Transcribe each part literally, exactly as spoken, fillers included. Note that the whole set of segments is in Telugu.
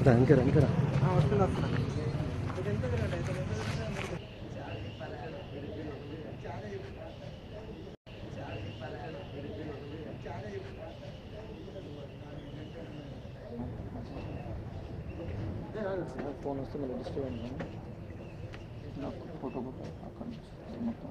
రంకరా రంకరా వస్తున్నా వస్తున్నా ఫోన్ వస్తే మళ్ళీ డిస్టర్బ్ అయింది నాకు ఫోటో ఫోటో అక్కడ మొత్తం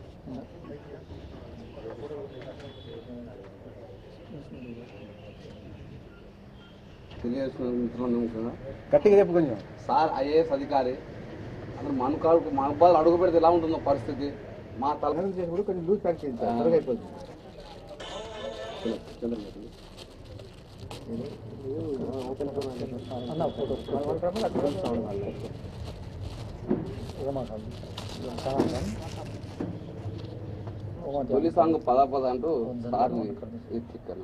గట్టిగా చెప్పు కొంచెం. సార్ ఐఏఎస్ అధికారి అసలు మన కాడు మన అబ్బాయిలు అడుగు పెడితే ఎలా ఉంటుందో పరిస్థితి మా తల చేసినప్పుడు కొంచెం లూజ్ ప్యాక్ చేయించాలి, త్వరగా అయిపోతుంది. తొలి సాంగ్ పద పద అంటూ సార్ని ఎత్తిక్కాను.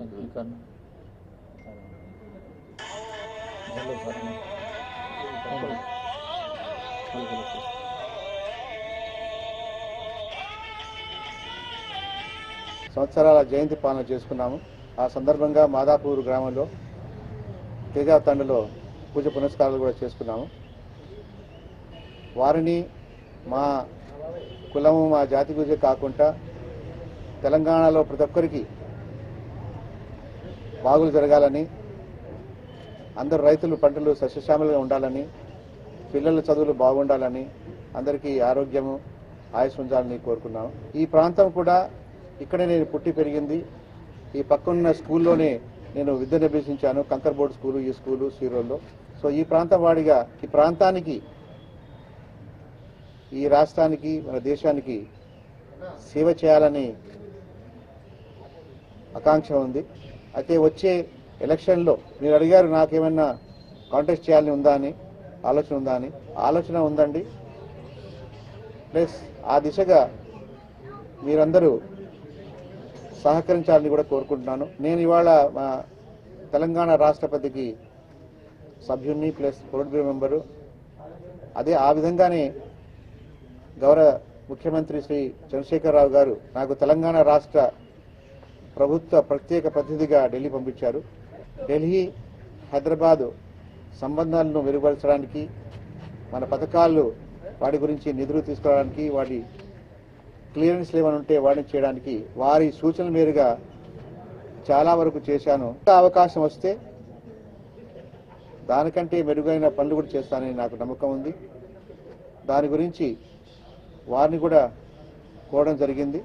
సంవత్సరాల జయంతి పాలన చేసుకున్నాము. ఆ సందర్భంగా మాదాపూర్ గ్రామంలో తేజా తండలో పూజ పునస్కారాలు కూడా చేసుకున్నాము. వారిని మా కులము మా జాతి గురించి కాకుండా తెలంగాణలో ప్రతి ఒక్కరికి బాగులు జరగాలని, అందరు రైతులు పంటలు సస్యశ్యామలుగా ఉండాలని, పిల్లల చదువులు బాగుండాలని, అందరికీ ఆరోగ్యము ఆయుష్ ఉండాలని కోరుకున్నాము. ఈ ప్రాంతం కూడా ఇక్కడే నేను పుట్టి పెరిగింది. ఈ పక్కనున్న స్కూల్లోనే నేను విద్యను అభ్యసించాను, కంకర్ బోర్డ్ స్కూలు, ఈ స్కూలు సీరోల్లో. సో ఈ ప్రాంతం వాడిగా ఈ ప్రాంతానికి, ఈ రాష్ట్రానికి, మన దేశానికి సేవ చేయాలని ఆకాంక్ష ఉంది. అయితే వచ్చే ఎలక్షన్లో మీరు అడిగారు నాకేమన్నా కాంటెస్ట్ చేయాలని ఉందా అని, ఆలోచన ఉందా అని. ఆలోచన ఉందండి. ప్లస్ ఆ దిశగా మీరందరూ సహకరించాలని కూడా కోరుకుంటున్నాను. నేను ఇవాళ మా తెలంగాణ రాష్ట్రపతికి సభ్యుణ్ణి ప్లస్ బోర్డు బ్యూరో మెంబరు. అదే ఆ విధంగానే గౌరవ ముఖ్యమంత్రి శ్రీ చంద్రశేఖరరావు గారు నాకు తెలంగాణ రాష్ట్ర ప్రభుత్వ ప్రత్యేక ప్రతినిధిగా ఢిల్లీ పంపించారు. ఢిల్లీ హైదరాబాద్ సంబంధాలను మెరుగుపరచడానికి, మన పథకాలు వాటి గురించి నిధులు తీసుకోవడానికి, వాటి క్లియరెన్స్ ఏమైనా ఉంటే వాటిని చేయడానికి వారి సూచనల మేరగా చాలా వరకు చేశాను. అవకాశం వస్తే దానికంటే మెరుగైన పనులు కూడా చేస్తానని నాకు నమ్మకం ఉంది. దాని గురించి వారిని కూడా కోరడం జరిగింది.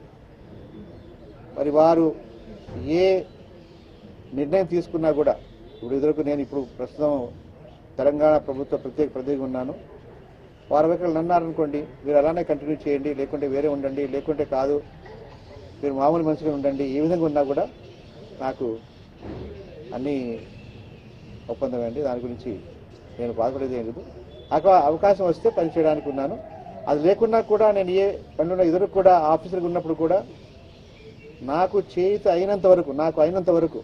మరి వారు ఏ నిర్ణయం తీసుకున్నా కూడా, ఇప్పుడు ఎదురుకు నేను ఇప్పుడు ప్రస్తుతం తెలంగాణ ప్రభుత్వ ప్రత్యేక ప్రతినిధిగా ఉన్నాను. వారు ఒకరు అన్నారనుకోండి, మీరు అలానే కంటిన్యూ చేయండి, లేకుంటే వేరే ఉండండి, లేకుంటే కాదు మీరు మామూలు మనిషిగా ఉండండి, ఏ విధంగా ఉన్నా కూడా నాకు అన్నీ ఒప్పందం అండి. దాని గురించి నేను బాధపడేది ఏం లేదు. అవకాశం వస్తే పనిచేయడానికి ఉన్నాను. అది లేకున్నా కూడా నేను ఏ పనులు ఎదురు కూడా ఆఫీసర్గా ఉన్నప్పుడు కూడా నాకు చేతి అయినంత వరకు నాకు అయినంత వరకు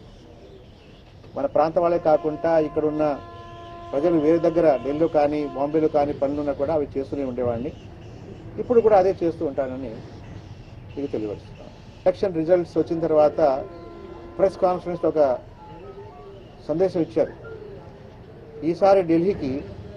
మన ప్రాంత వాళ్ళే కాకుండా ఇక్కడున్న ప్రజలు వేరే దగ్గర ఢిల్లీలో కానీ బాంబేలో కానీ పనులున్నా కూడా అవి చేస్తూనే ఉండేవాడిని. ఇప్పుడు కూడా అదే చేస్తూ ఉంటానని మీకు తెలియపరుస్తున్నాను. ఎలక్షన్ రిజల్ట్స్ వచ్చిన తర్వాత ప్రెస్ కాన్ఫరెన్స్లో ఒక సందేశం ఇచ్చారు. ఈసారి ఢిల్లీకి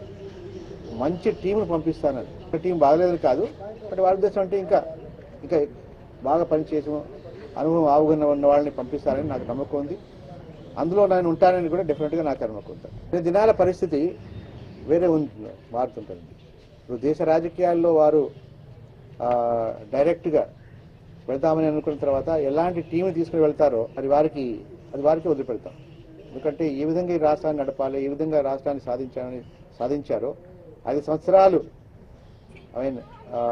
మంచి టీంను పంపిస్తానని. టీం బాగలేదని కాదు, బట్ వారి ఉద్దేశం అంటే ఇంకా ఇంకా బాగా పనిచేసి అనుభవం ఆవుగా ఉన్న వాళ్ళని పంపిస్తానని నాకు నమ్మకం ఉంది. అందులో నేను ఉంటానని కూడా డెఫినెట్గా నాకు నమ్మకం ఉంటుంది. రెండు దినాల పరిస్థితి వేరే ఉంది, మారుతుంటుంది. ఇప్పుడు దేశ రాజకీయాల్లో వారు డైరెక్ట్గా వెళ్తామని అనుకున్న తర్వాత ఎలాంటి టీం తీసుకుని వెళ్తారో అది వారికి అది వారికి వదిలిపెడతాం. ఎందుకంటే ఏ విధంగా ఈ రాష్ట్రాన్ని నడపాలి, ఏ విధంగా రాష్ట్రాన్ని సాధించాలని సాధించారో ఐదు సంవత్సరాలు ఐ మీన్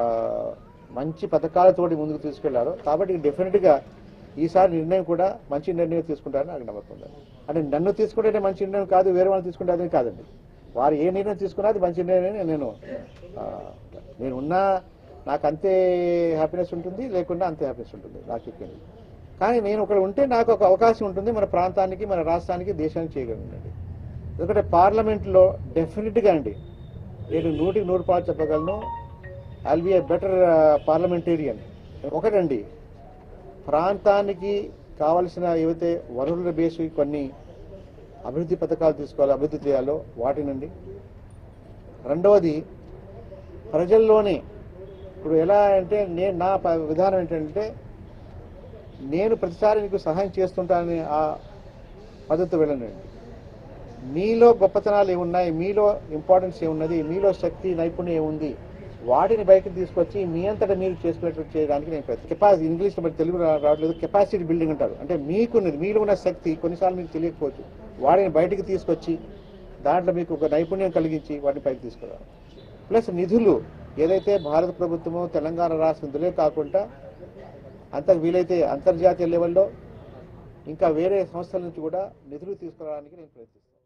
మంచి పథకాలతోటి ముందుకు తీసుకెళ్లారు. కాబట్టి డెఫినెట్గా ఈసారి నిర్ణయం కూడా మంచి నిర్ణయం తీసుకుంటారని నాకు నమ్మకం ఉంది. అంటే నన్ను తీసుకుంటే మంచి నిర్ణయం కాదు, వేరే వాళ్ళు తీసుకుంటే అదని కాదండి. వారు ఏ నిర్ణయం తీసుకున్నా అది మంచి నిర్ణయం. నేను నేను ఉన్నా నాకు అంతే హ్యాపీనెస్ ఉంటుంది, లేకుండా అంతే హ్యాపీనెస్ ఉంటుంది నాకు చెప్పింది. కానీ నేను ఒకరు ఉంటే నాకు ఒక అవకాశం ఉంటుంది మన ప్రాంతానికి, మన రాష్ట్రానికి, దేశానికి చేయగలను. ఎందుకంటే పార్లమెంట్లో డెఫినెట్గా అండి నేను నూటికి నూరు పాటు చెప్పగలను. I'll be a better parliamentarian. ఒకటండి, ప్రాంతానికి కావలసిన ఏవైతే వనరుల బేసి కొన్ని అభివృద్ధి పథకాలు తీసుకోవాలి, అభివృద్ధి చేయాలో వాటినండి. రెండవది ప్రజల్లోనే ఇప్పుడు ఎలా అంటే నేను నా ప- విధానం ఏంటంటే నేను ప్రతిసారి నీకు సహాయం చేస్తుంటానని ఆ పద్ధతి వెళ్ళండి. మీలో గొప్పతనాలు ఏమున్నాయి, మీలో ఇంపార్టెన్స్ ఏమున్నది, మీలో శక్తి నైపుణ్యం ఏముంది, వాటిని బయటకు తీసుకొచ్చి మీ అంతటా మీరు చేసుకునేట్టు చేయడానికి నేను ప్రయత్నం. కెపాసిటీ ఇంగ్లీష్లో మరి తెలుగు రా- రావట్లేదు కెపాసిటీ బిల్డింగ్ అంటారు. అంటే మీకున్నది మీలో ఉన్న శక్తి కొన్నిసార్లు మీకు తెలియకపోవచ్చు, వాటిని బయటికి తీసుకొచ్చి దాంట్లో మీకు ఒక నైపుణ్యం కలిగించి వాటిని పైకి తీసుకురావాలి. ప్లస్ నిధులు ఏదైతే భారత ప్రభుత్వము తెలంగాణ రాష్ట్ర నిధులే కాకుండా అంత వీలైతే అంతర్జాతీయ లెవెల్లో ఇంకా వేరే సంస్థల నుంచి కూడా నిధులు తీసుకురావడానికి నేను ప్రయత్నిస్తాను.